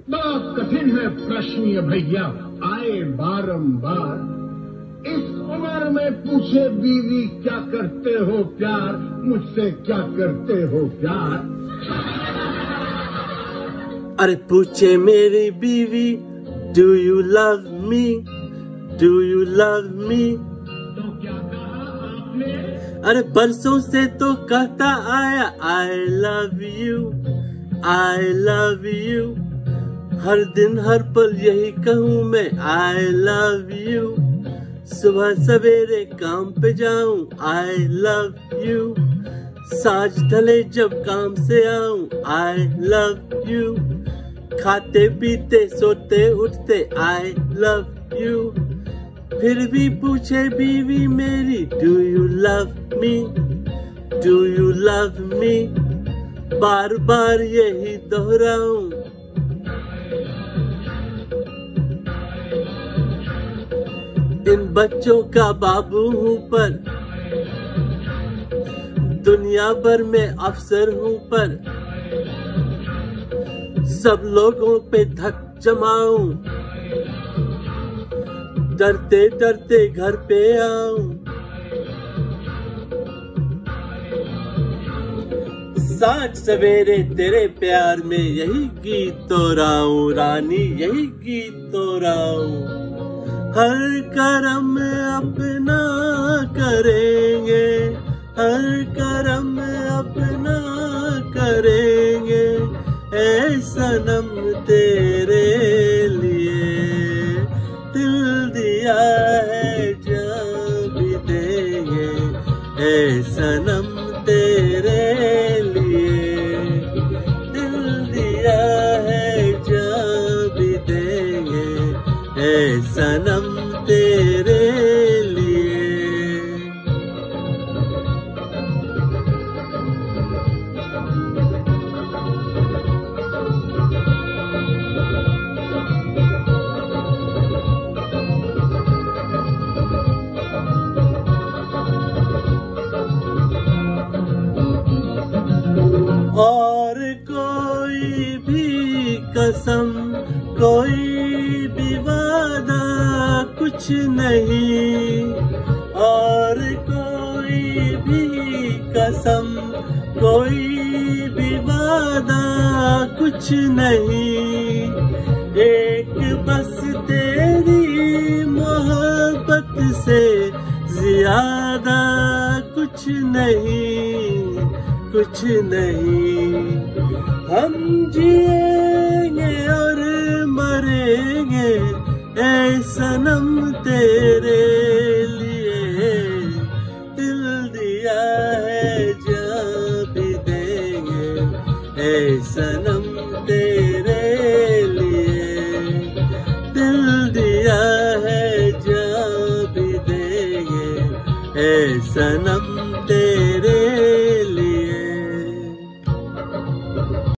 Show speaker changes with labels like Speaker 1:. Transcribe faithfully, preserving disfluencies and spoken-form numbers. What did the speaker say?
Speaker 1: बड़ा कठिन है प्रश्न ये भैया, आए बारंबार। इस उम्र में पूछे बीवी क्या करते हो प्यार, मुझसे क्या करते हो प्यार।
Speaker 2: अरे पूछे मेरी बीवी, do you love me, do you love me.
Speaker 1: तो क्या कहा आपने?
Speaker 2: अरे बरसों से तो कहता आया I love you, I love you. हर दिन हर पल यही कहूँ मैं आई लव यू। सुबह सवेरे काम पे जाऊं आई लव यू। साँझ ढले जब काम से आऊं आई लव यू। खाते पीते सोते उठते आई लव यू। फिर भी पूछे बीवी मेरी, do you love me, do you love me. बार बार यही दोहराऊं। इन बच्चों का बाबू हूँ पर दुनिया भर में अफसर हूँ पर सब लोगों पे धक जमाऊं। डरते डरते घर पे आऊं। साँझ सवेरे तेरे प्यार में यही गीत दोहराऊं रानी, यही गीत दोहराऊं। हर करम अपना करेंगे, हर करम अपना करेंगे। ऐ सनम तेरे लिए दिल दिया है जान भी देंगे। ऐ सनम तेरे लिए दिल दिया है जान भी देंगे। ऐ सनम तेरे लिए। और कोई भी कसम, कोई भी वादा कुछ नहीं। और कोई भी कसम, कोई भी वादा कुछ नहीं। एक बस तेरी मोहब्बत से ज्यादा कुछ नहीं, कुछ नहीं। हम जिएंगे और मरेंगे ऐ सनम तेरे लिए। दिल दिया है जान भी देंगे ऐ सनम तेरे लिए। दिल दिया है जान भी देंगे ऐ सनम